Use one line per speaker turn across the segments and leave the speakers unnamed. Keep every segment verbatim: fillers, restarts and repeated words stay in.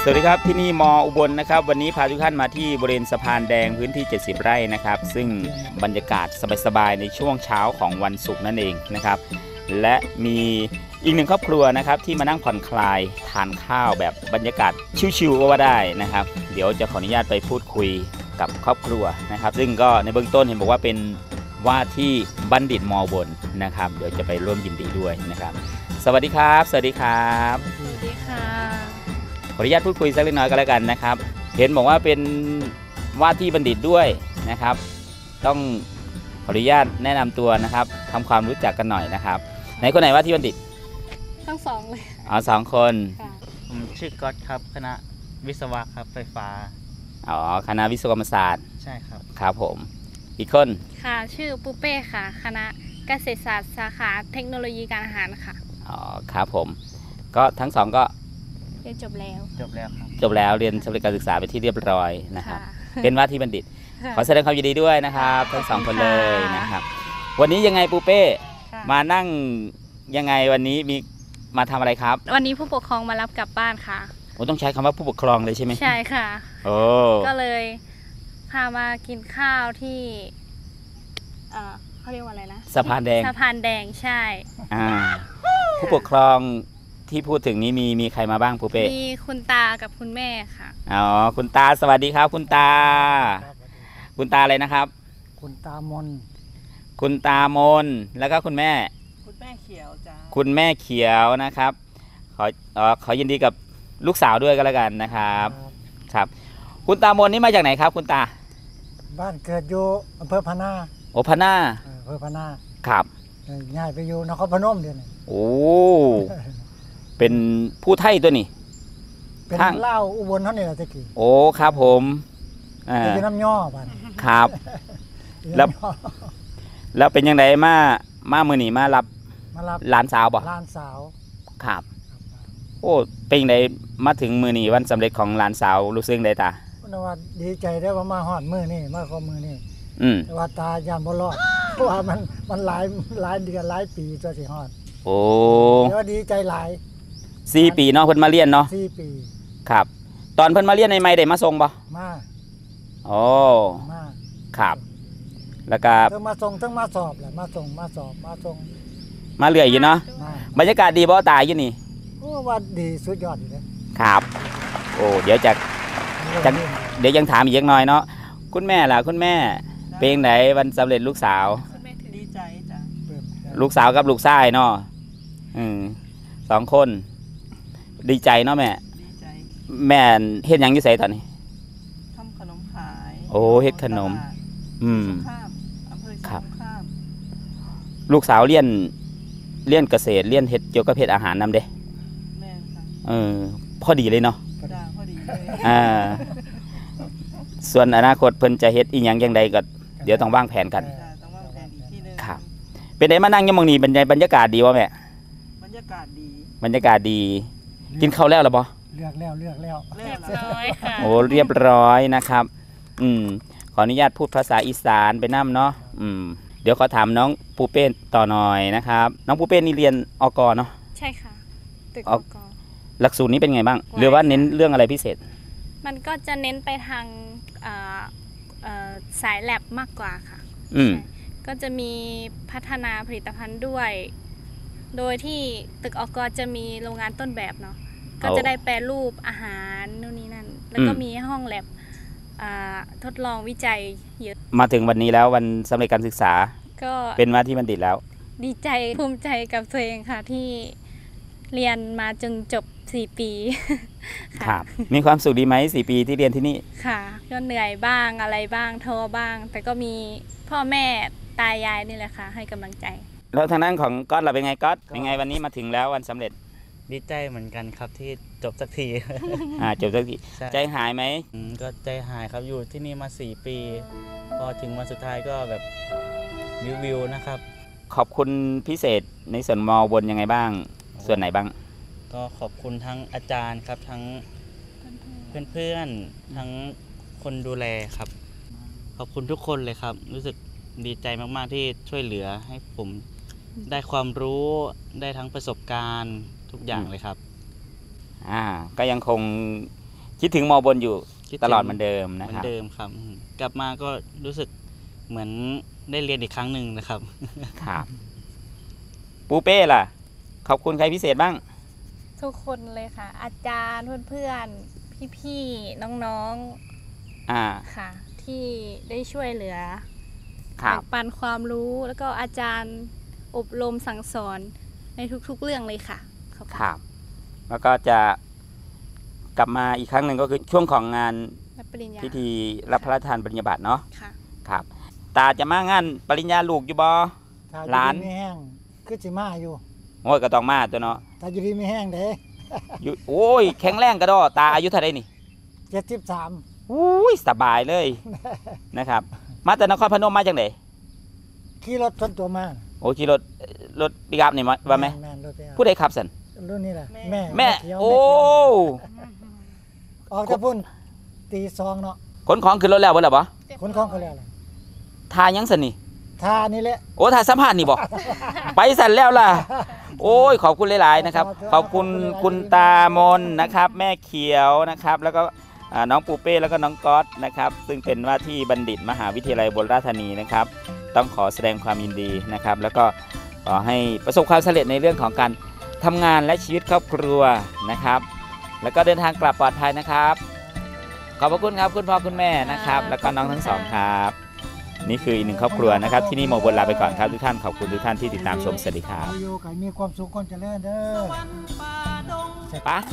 สวัสดีครับที่นี่มออุบลนะครับวันนี้พาทุกท่านมาที่บริเวณสะพานแดงพื้นที่เจ็ดสิบไร่นะครับซึ่งบรรยากาศสบายๆในช่วงเช้าของวันศุกร์นั่นเองนะครับและมีอีกหนึ่งครอบครัวนะครับที่มานั่งผ่อนคลายทานข้าวแบบบรรยากาศชิวๆก็ว่าได้นะครับเดี๋ยวจะขออนุญาตไปพูดคุยกับครอบครัวนะครับซึ่งก็ในเบื้องต้นเห็นบอกว่าเป็นว่าที่บัณฑิตมออุบลนะครับเดี๋ยวจะไปร่วมยินดีด้วยนะครับสวัสดีครับสวัสดีครับ
สวัสดีค่ะ
ขออนุญาตพูดคุยสักเล็กน้อยก็แล้วกันนะครับเห็นบอกว่าเป็นว่าที่บัณฑิตด้วยนะครับต้องขออนุญาตแนะนำตัวนะครับทำความรู้จักกันหน่อยนะครับไหนคนไหนว่าที่บัณฑิต
ทั้งสองเลย
อ๋อสองคน
ผมชื่อก๊อตครับคณะวิศวะครับไฟฟ้า
อ๋อคณะวิศวกรรมศาสตร์
ใช่ครับ
ครับผมอีกคน
ค่ะชื่อปูเป้ค่ะคณะเกษตรศาสตร์สาขาเทคโนโลยีการอาหารค่ะ
อ๋อครับผมก็ทั้งสองก็
เรียนจบแล้ว
จบแล้วครับ
จบแล้วเรียนสำเร็จการศึกษาไปที่เรียบร้อยนะครับเป็นว่าที่บัณฑิตขอแสดงความยินดีด้วยนะครับทั้งสองคนเลยนะครับวันนี้ยังไงปูเป้มานั่งยังไงวันนี้มีมาทำอะไรครับ
วันนี้ผู้ปกครองมารับกลับบ้านค่ะ
โอ้ต้องใช้คำว่าผู้ปกครองเลยใช่ไหม
ใช่ค่ะ
โอ้
ก็เลยพามากินข้าวที่เอ่อเขาเรียกว่าอะไรนะ
สะพานแดง
สะพานแดงใช่
อ่าผู้ปกครองที่พูดถึงนี้มีมีใครมาบ้างปูเป้
มีคุณตากับคุณแม่ค่ะ
อ๋อคุณตาสวัสดีครับคุณตาคุณตาอะไรนะครับ
คุณตามน
คุณตามนแล้วก็คุณแม่
คุณแม่เขียวจ้า
คุณแม่เขียวนะครับขอเอ่อขอยินดีกับลูกสาวด้วยก็แล้วกันนะครับครับคุณตามนนี่มาจากไหนครับคุณตา
บ้านเกิดอยู่อำเภอพะนา
โอพะนา
อำเภอพะนา
ครับ
ย้ายไปอยู่นครพนมเดี๋ยวนี้
โอ้เป็นผู้ไทยตัวนี้
เป็นเล่าอุบลเท่านี้แหละตะกี้
โอ้ครับผม
อ่าเป็นน้ำย่อบ้าน
ครับแล้วแล้วเป็นยังไงมามามือหนีมารับ
มารับ
หลานสาวบ่
หลานสาว
ครับโอ้เป็นยังไงมาถึงมือหนีวันสำเร็จของหลานสาวรู้สึกได้ตา
วันว่าดีใจได้ว่ามาฮอดมือนี่มาข้อมือนี่
อืม
แต่ว่าตายามบ่รอดเพราะว่ามันมันหลายหลายเดือนหลายปีตัวสิฮอด
โอ้
แล้วดีใจหลาย
สี่ปีเนาะเพิ่นมาเรียนเนาะ
สี่ปี
ครับตอนเพิ่นมาเรียนในไม่ได้มาส่งบ่
มา
โอ้
มา
ครับแล้วก็
เพิ่งมาส่งเพิ่งมาสอบแหละมาส่งมาสอบมาส่ง
มาเรื่อยอยู่เนาะบรรยากาศดีบ่ตายอยู่นี่
โอ้ว่าดีสุดยอดอยู่เลย
ครับโอ้เดี๋ยวจะจะเดี๋ยวยังถามอีกเล็กน้อยเนาะคุณแม่ล่ะคุณแม่เป็นไหนวันสำเร็จลูกสาว
ดีใจจ้ะ
ลูกสาวกับลูกชายเนาะอืมสองคนดีใจเนาะแม่
ดีใจ
แม่เฮ็ดหยังอยู่ไสตอนนี้
ทำขนมขาย
โอ้เฮ็ดขนมอืม
ครับ
ลูกสาวเรียนเรียนเกษตรเรียนเฮ็ดเกี่ยวกับเฮ็ดอาหารนำเด้
แม่ค่ะ
เออพอดีเลยเนาะ
พอดีเลย
อ่าส่วนอนาคตเพิ่นจะเฮ็ดอีหยังจังใดก็เดี๋ยวต้องวางแผนกัน
ต้องวางแผนอีกทีนึง
ครับเป็นไดมานั่งอยู่หม้องนี้บรรยากาศบรรยากาศดีบ่แม่
บรรยากาศดี
บรรยากาศดีกินข้าวแล้วหรือบ่
เลือกแล้วเลือกแล้ว
เรียบร้อยค่ะ
โอ้เรียบร้อยนะครับอืมขออนุญาตพูดภาษาอีสานไปนำเนาะอืมเดี๋ยวขอถามน้องปูเป้ต่อหน่อยนะครับน้องปูเป้นี่เรียนอกเนาะ
ใช่ค่ะตึกอก
หลักสูตรนี้เป็นไงบ้างหรือว่าเน้นเรื่องอะไรพิเศษ
มันก็จะเน้นไปทางสายแลบมากกว่าค่ะ
อืม
ก็จะมีพัฒนาผลิตภัณฑ์ด้วย โดยที่ตึกอกจะมีโรงงานต้นแบบเนาะก็จะได้แปรรูปอาหารนู่นนี่นั่นแล้วก็มีห้องแลบทดลองวิจัยเยอะ
มาถึงวันนี้แล้ววันสำเร็จการศึกษา
ก็
เป็นว่าที่บัณฑิตแล้ว
ดีใจภูมิใจกับตัวเองค่ะที่เรียนมาจนจบสี่ปี
ครับมีความสุขดีไหมสี่ปีที่เรียนที่นี่
ค่ะก็เหนื่อยบ้างอะไรบ้างท้อบ้างแต่ก็มีพ่อแม่ตายายนี่แหละค่ะให้กำลังใจ
แล้วทางด้านของก๊อตเราเป็นไงก๊อตเป็นไงวันนี้มาถึงแล้ววันสำเร็จ
ดีใจเหมือนกันครับที่จบสักที
อ่าจบสักทีใจหายไหม
ก็ใจหายครับอยู่ที่นี่มาสี่ปีพอถึงวันสุดท้ายก็แบบวิววิวนะครับ
ขอบคุณพิเศษในส่วนมอบนยังไงบ้างส่วนไหนบ้าง
ก็ขอบคุณทั้งอาจารย์ครับทั้งเพื่อนๆทั้งคนดูแลครับขอบคุณทุกคนเลยครับรู้สึกดีใจมากๆที่ช่วยเหลือให้ผมได้ความรู้ได้ทั้งประสบการณ์ทุกอย่างเลยครับ
อ่าก็ยังคงคิดถึงมอบนอยู่
คิถึง
ตลอดเหมือนเดิม
เห
นะ
มือ
คน รับ
เดิมครับ กลับมาก็รู้สึกเหมือนได้เรียนอีกครั้งหนึ่งนะครับ
ครับปูเป้ล่ะ ขอบคุณใครพิเศษบ้าง
ทุกคนเลยค่ะ อาจารย์เพื่อนๆพี่ๆน้อง
อ่า
ๆค่ะ ที่ได้ช่วยเหลือ
ครับ
แบ่งปันความรู้แล้วก็อาจารย์อบรมสั่งสอนในทุกๆเรื่องเลยค่ะขอบคุณ
ครับ แล้วก็จะกลับมาอีกครั้งหนึ่งก็คือช่วงของงาน
รับปริญญา
พิธีรับพระราชทานปริญญาบัตรเนาะ
ค่ะ
ครับ ตาจะมางานปริญญาลูกอยู่บ่
ถ้าอยู่
หลาน
ดีไม่แห้งคือสิมาอยู่
โอ้ยก็ต้องมาตัวเนาะ
ถ้าอยู่ดีไม่แห้งเด้
อยู่โอ้ยแข็งแรงกระดอตาอายุเท่าไรนี่
เจ็ดสิบสาม
อุ้ยสบายเลย นะครับ มาแต่นครพนมมาจังได
ขี่รถชนตัวมา
โอ้ขี่รถรถปิกอัพนี่มาว่าไหม
แม่นรถไปเอา
ผู้ใดขับสัน
รุ่นนี้แหละแม่
แม่
เขียว
โอ้
แม่เขียวออกจะพุ่นตีซองเนาะ
ขนของขึ้นรถแล้วบ่ล่ะบ่
คนของเขาแล้วล่ะ
ทายังสันนี่
ทานี่แหละ
โอ้ทาสัมภาษณ์นี่บ่ ไปสันแล้วล่ะ โอ้ยขอบคุณหลายๆนะครับ ขอบคุณคุณตามนนะครับ แม่เขียวนะครับ แล้วก็อ่าน้องปูเป้แล้วก็น้องก๊อตนะครับ ซึ่งเป็นว่าที่บัณฑิตมหาวิทยาลัยอุบลราชธานีนะครับ ต้องขอแสดงความยินดีนะครับ แล้วก็ขอให้ประสบความสำเร็จในเรื่องของการทำงานและชีวิตครอบครัวนะครับ แล้วก็เดินทางกลับปลอดภัยนะครับ ขอบพระคุณครับคุณพ่อคุณแม่นะครับ แล้วก็น้องทั้งสองครับ นี่คืออีกหนึ่งครอบครัวนะครับ ที่นี่โมบนลาไปก่อนครับทุกท่านขอบคุณทุกท่านที่ติดตามชมสวัสดีครับ
อยู่กันมีความสุขคนเจริญเด้อ
ไปะ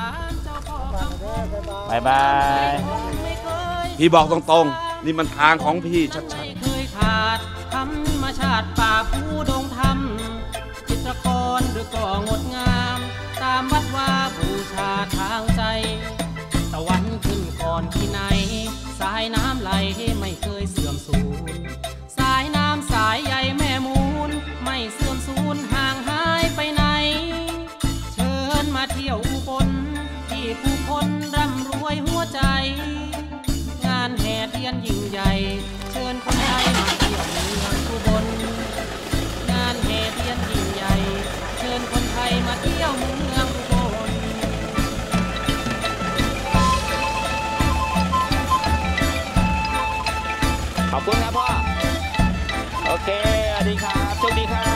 บ๊ายบาย
บายบาย
พี่บอกตรงๆ นี่มันทางของพี่ชัดๆ
ไม่เคยขาดธรรมชาติป่าภูดงธรรม จิตรกรหรือก็งดงาม ตามวัดว่าบูชาทางใจ ตะวันขึ้นก่อนที่ไหน สายน้ำไหลไม่เคยเสื่อมสูญ สายน้ำสายใยแม่มูล ไม่เสื่อมสูญห่างหายไปไหน เชิญมาเที่ยวอุบลที่ผู้คนร่ำรวยหัวใจ งานแห่เทียนยิ่งใหญ่ เชิญคนไทยมาเที่ยวเมืองอุบล งานแห่เทียนยิ่งใหญ่ เชิญคนไทยมาเที่ยวเมืองอุบล
ขอบคุณครับพ่อ โอเคสวัสดีครับโชคดีครับ